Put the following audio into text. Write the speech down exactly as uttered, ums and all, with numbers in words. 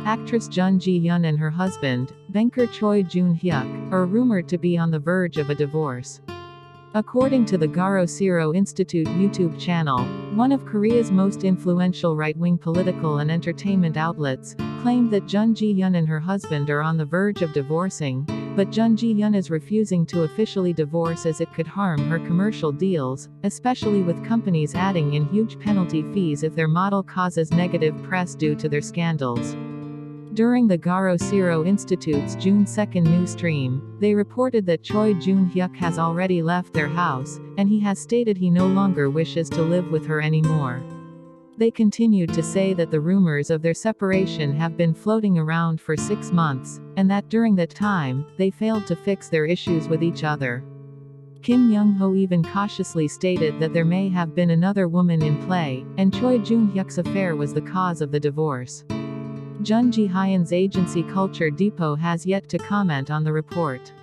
Actress Jun Ji Hyun and her husband, banker Choi Joon Hyuk, are rumored to be on the verge of a divorce. According to the Annyeonghaseyo Institute YouTube channel, one of Korea's most influential right-wing political and entertainment outlets, claimed that Jun Ji Hyun and her husband are on the verge of divorcing, but Jun Ji Hyun is refusing to officially divorce as it could harm her commercial deals, especially with companies adding in huge penalty fees if their model causes negative press due to their scandals. During the Annyeonghaseyo Institute's June second news stream, they reported that Choi Joon Hyuk has already left their house, and he has stated he no longer wishes to live with her anymore. They continued to say that the rumors of their separation have been floating around for six months, and that during that time, they failed to fix their issues with each other. Kim Young-ho even cautiously stated that there may have been another woman in play, and Choi Joon Hyuk's affair was the cause of the divorce. Jun Ji Hyun's agency Culture Depot has yet to comment on the report.